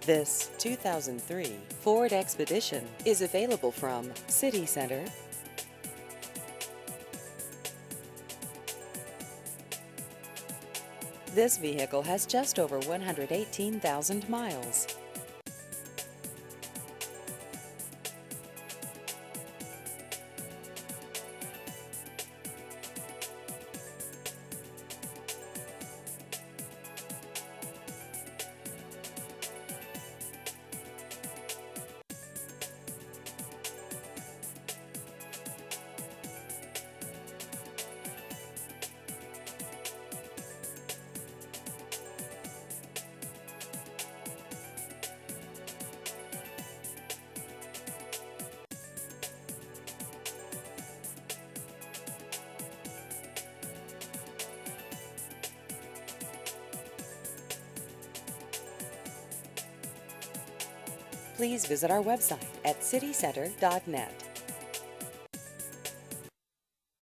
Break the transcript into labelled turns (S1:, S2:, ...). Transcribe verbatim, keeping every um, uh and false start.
S1: This two thousand three Ford Expedition is available from City Center. This vehicle has just over one hundred eighteen thousand miles. Please visit our website at city center dot net.